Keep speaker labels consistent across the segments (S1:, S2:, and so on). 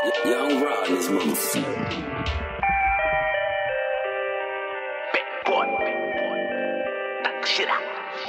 S1: Young Rod in this motherfucker. Big boy. Knock shit out.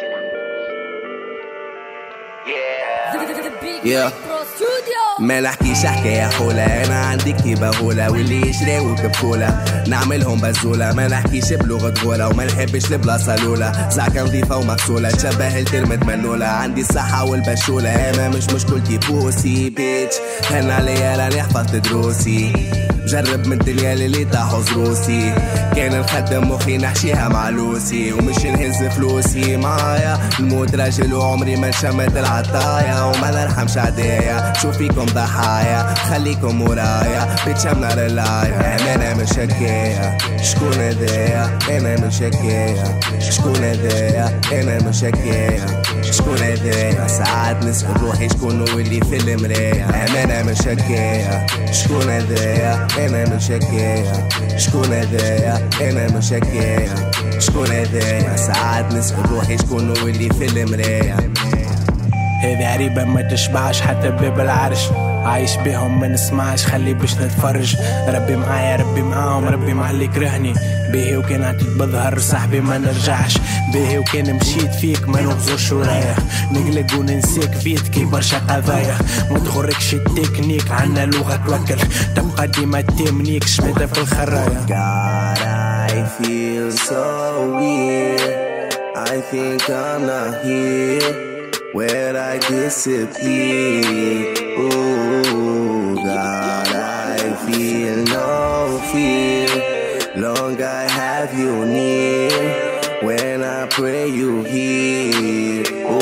S2: Yeah. ما نحكيش حكاية حولة، أنا عندي كتيبة غولة واللي يشراو ببكولة نعملهم بزولة. ما نحكيش بلغة غولة وما نحبش البلاصة الأولى، زعكة نظيفة ومغسولة تشبه الترمة منولة. عندي الصحة والبشولة، أنا مش مشكلتي بوسي بيتش، هن عليا راني حفظت دروسي. جرب من الدنيا اللي تحوز روسي، كان نخدم مخي نحشيها مع لوسي ومش نهز فلوسي. معايا نموت راجل وعمري ما نشمت العطايا وما نرحمش عدايا. شوف فيكم ضحايا خليكم ورايا بتشم نار اللايا. انا مش هكايا شكون هذايا، انا مش هكايا شكون هذايا، انا مش هكايا شكون هذايا. ساعات نسأل روحي شكون هو اللي في المرايا. انا مش هكايا شكون هذايا، انا مش هكايا شكون هذايا، انا مش هكايا شكون هذايا. ساعات نسأل روحي شكون هو اللي في المرايا.
S3: هذه عريبة ما تشبعش حتى باب العرش، عايش بيهم ما نسمعش خلي باش نتفرج. ربي معايا ربي معاهم، ربي مع اللي كرهني. باهي وكان عطيت بظهر صاحبي ما نرجعش، باهي وكان مشيت فيك ما نغزرش ورايا. نقلق وننسيك فيت كي برشا قضايا، ما تغركش التكنيك عنا لغة توكل، تبقى ديما تمنيك شميتها في الخرايا.
S2: God, I feel so weird. I think I'm not here where I disappear. Oh God, I feel no fear. Long I have you near. When I pray you hear.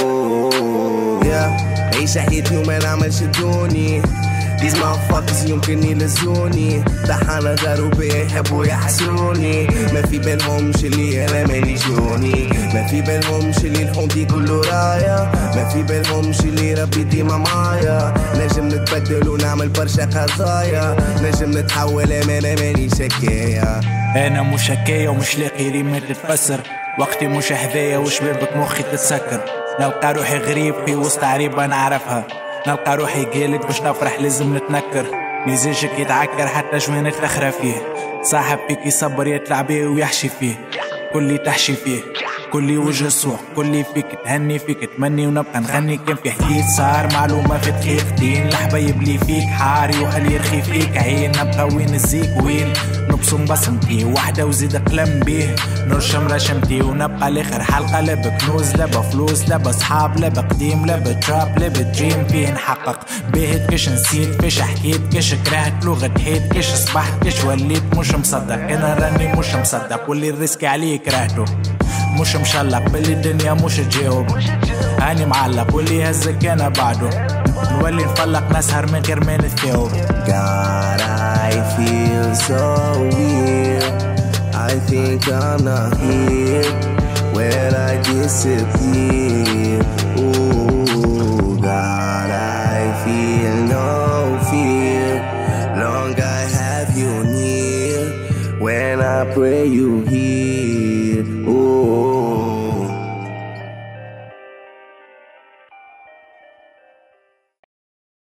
S2: Oh yeah. عيش حياتي وما نعملش دوني. These motherfuckers يمكن يلزوني، طحانة داروا بيا يحبوا يحسوني. ما في بالهمش اللي انا ماني جوني، ما في بالهمش اللي الحوم يقولوا رايا، ما في بالهمش اللي ربي ديما معايا. نجم نتبدل ونعمل برشا قضايا، نجم نتحول انا ماني شكاية.
S3: انا مش هكايا ومش لاقي ريمة تتفسر، وقتي مش هدايا وشبابك مخي تتسكر. نلقى روحي غريب في وسط عريبة نعرفها، نلقى روحي قالك باش نفرح لازم نتنكر. مزاجك يتعكر حتى جوانك تخرى فيه، صاحب فيك يصبر يطلع بيه ويحشي فيه. كلي تحشي فيه كلي وجه سوق، كلي فيك تهني فيك تمني ونبقى نغني. كان في حديث صار معلومة في دقيقتين، الحبايب لي فيك حاري وهل يرخي فيك عين. نبقى وين الزيك وين نبصم بصمتي وحدة وزيد قلم بيه، نرشم رشمتي ونبقى لاخر حلقة. لا بكنوز لا بفلوس لا بصحاب لا بقديم لا بتراب لا بدريم فيه نحقق. باهت كش نسيت كش حكيت كش كرهت لغة حيت كش صبحت كش وليت مش مصدق. انا راني مش مصدق واللي الريسك عليه كرهته، مش مشلق باللي الدنيا مش تجاوب. هاني معلق واللي هزك انا بعده، نولي نفلق نسهر من غير ما نتثاوب.
S2: God, I feel so weird. I think I'm not here where I disappear. Ooh.